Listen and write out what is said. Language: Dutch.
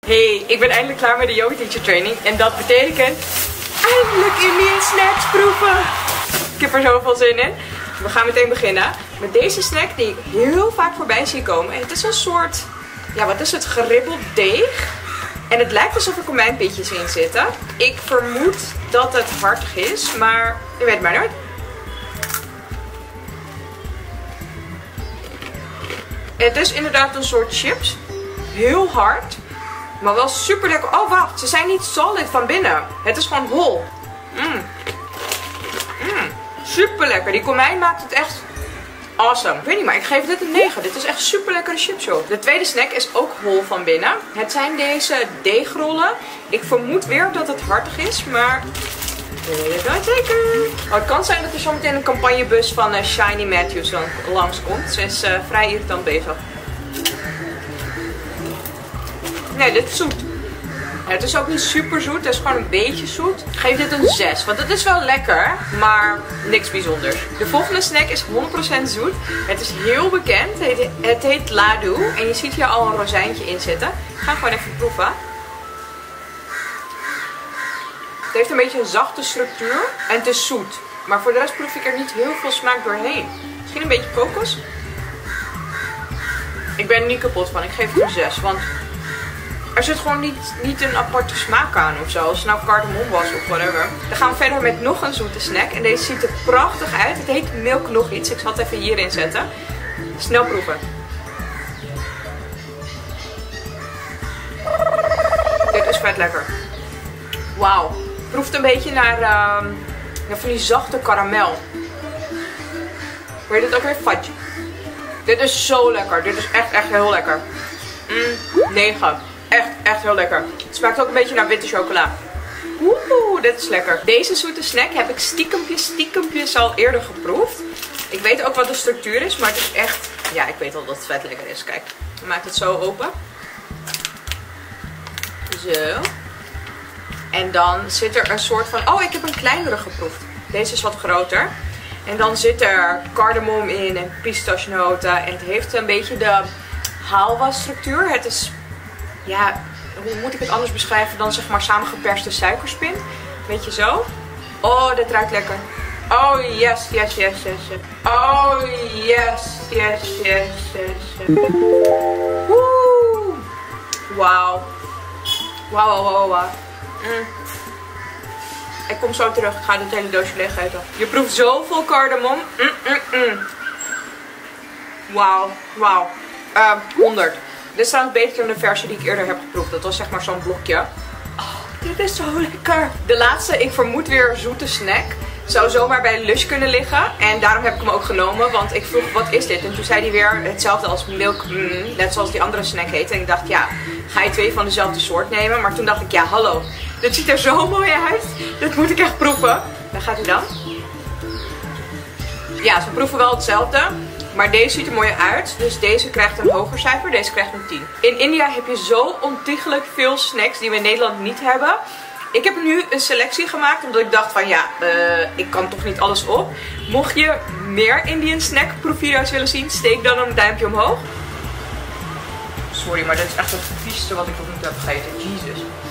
Hey, ik ben eindelijk klaar met de yoga teacher training. En dat betekent eindelijk Indian snacks proeven. Ik heb er zoveel zin in. We gaan meteen beginnen met deze snack die ik heel vaak voorbij zie komen. En het is een soort, ja wat is het, geribbeld deeg. En het lijkt alsof er komijnpitjes in zitten. Ik vermoed dat het hartig is, maar je weet het maar nooit. Het is inderdaad een soort chips. Heel hard. Maar wel super lekker. Oh wacht, ze zijn niet solid van binnen. Het is gewoon hol. Super lekker. Die komijn maakt het echt awesome. Ik weet niet, maar ik geef dit een 9. Dit is echt super lekkere chips joh. De tweede snack is ook hol van binnen. Het zijn deze deegrollen. Ik vermoed weer dat het hartig is, maar ik weet het nooit zeker. Oh, het kan zijn dat er zometeen een campagnebus van Shiny Matthews langskomt. Ze is vrij irritant bezig. Nee, dit is zoet. Ja, het is ook niet super zoet, het is gewoon een beetje zoet. Ik geef dit een 6, want het is wel lekker, maar niks bijzonders. De volgende snack is 100% zoet. Het is heel bekend, het heet Ladu. En je ziet hier al een rozijntje in zitten. Ik ga gewoon even proeven. Het heeft een beetje een zachte structuur en het is zoet. Maar voor de rest proef ik er niet heel veel smaak doorheen. Misschien een beetje kokos. Ik ben er niet kapot van, ik geef het een 6, want er zit gewoon niet een aparte smaak aan ofzo. Als het nou cardamom was of whatever. Dan gaan we verder met nog een zoete snack. En deze ziet er prachtig uit. Het heet Milk nog iets. Ik zal het even hierin zetten. Snel proeven. Dit is vet lekker. Wauw. Proeft een beetje naar van die zachte karamel. Hoe heet het ook weer? Fudge. Dit is zo lekker. Dit is echt heel lekker. 9. Echt heel lekker. Het smaakt ook een beetje naar witte chocola. Oeh, dit is lekker. Deze zoete snack heb ik stiekempjes al eerder geproefd. Ik weet ook wat de structuur is, maar het is echt, ja, ik weet al dat het vet lekker is. Kijk, ik maak het zo open. Zo. En dan zit er een soort van, oh, ik heb een kleinere geproefd. Deze is wat groter. En dan zit er cardamom in en pistachenoten. En het heeft een beetje de halwa structuur. Het is, ja, hoe moet ik het anders beschrijven dan zeg maar samengeperste suikerspin. Weet je zo. Oh, dit ruikt lekker. Oh, yes. Oh, yes. Woe. Wauw. Wauw. Ik kom zo terug. Ik ga dit hele doosje leeg eten. Je proeft zoveel cardamom. Wauw. 100. Dit is trouwens beter dan de versie die ik eerder heb geproefd. Dat was zeg maar zo'n blokje. Oh, dit is zo lekker. De laatste, ik vermoed weer zoete snack. Zou zomaar bij Lush kunnen liggen. En daarom heb ik hem ook genomen. Want ik vroeg, wat is dit? En toen zei hij weer hetzelfde als Milk. Net zoals die andere snack heet. En ik dacht, ja, ga je 2 van dezelfde soort nemen? Maar toen dacht ik, ja, hallo. Dit ziet er zo mooi uit. Dit moet ik echt proeven. Daar gaat hij dan. Ja, ze proeven wel hetzelfde. Maar deze ziet er mooi uit. Dus deze krijgt een hoger cijfer. Deze krijgt een 10. In India heb je zo ontiegelijk veel snacks die we in Nederland niet hebben. Ik heb nu een selectie gemaakt. Omdat ik dacht van ja, ik kan toch niet alles op. Mocht je meer Indian snack proefvideo's willen zien, steek dan een duimpje omhoog. Sorry, maar dit is echt het vieste wat ik nog niet heb gegeten. Jezus.